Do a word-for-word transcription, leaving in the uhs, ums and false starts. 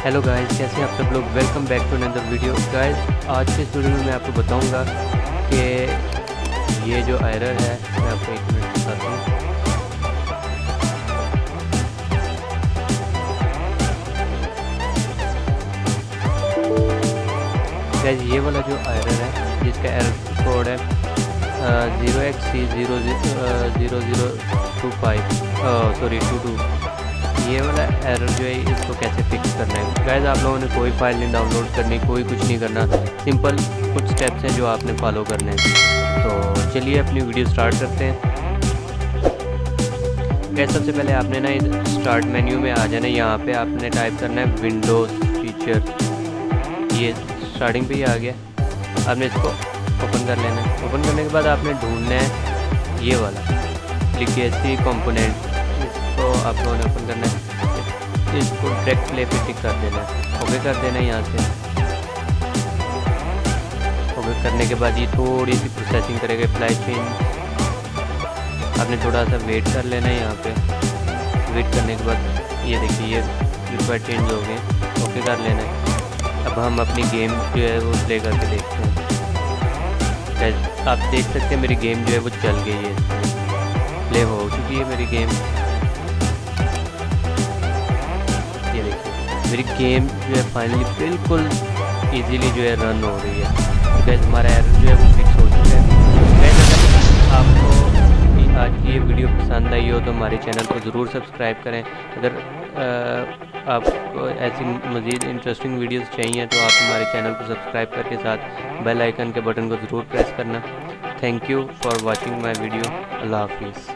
Hello guys, कैसे हैं आप सब लोग। Welcome back to another video. Guys, आज के इस वीडियो में मैं आपको बताऊंगा कि ये जो एरर है, मैं आपको एक मिनट बताता हूँ। गाइस, ये वाला जो एरर है, जिसका एरर कोड है zero X C zero zero zero two five sorry two two, ये वाला एरर जो है इसको कैसे फिक्स करना है। गाइस, आप लोगों ने कोई फाइल नहीं डाउनलोड करनी, कोई कुछ नहीं करना, सिंपल कुछ स्टेप्स हैं जो आपने फॉलो करने हैं। तो चलिए अपनी वीडियो स्टार्ट करते हैं। गाइस, सबसे पहले आपने ना स्टार्ट मेन्यू में आ जाना है। यहाँ पे आपने टाइप करना है विंडोज़ फीचर। ये स्टार्टिंग पे ही आ गया। आपने इसको ओपन कर लेना है। ओपन करने के बाद आपने ढूंढना है ये वाला लिगेसी कंपोनेंट। इसको आप लोगों ने ओपन करना है, इसको डायरेक्ट प्ले पे टिक कर देना है, ओके कर देना है। यहाँ से ओके करने के बाद ये थोड़ी सी प्रोसेसिंग करेगा। अप्लाई चेंज आपने थोड़ा सा वेट कर लेना है। यहाँ पे वेट करने के बाद ये देखिए ये रिक्वायर चेंज हो गए, ओके कर लेना है। अब हम अपनी गेम जो है वो प्ले करके देखते हैं। आप देख सकते हैं मेरी गेम जो है वो चल गई है, प्ले हो चुकी है मेरी गेम। ये देखिए मेरी गेम जो है फाइनली बिल्कुल इजीली जो है रन हो रही है। गैस, हमारा एरर जो है वो फिक्स हो चुका है। गैस, अगर आपको आज की ये वीडियो पसंद आई हो तो हमारे चैनल को ज़रूर सब्सक्राइब करें। अगर आ, आपको ऐसी मज़ीद इंटरेस्टिंग वीडियोस चाहिए तो आप हमारे चैनल को सब्सक्राइब करके साथ बेल आइकन के बटन को ज़रूर प्रेस करना। Thank you for watching my video. अल्लाह हाफिज़।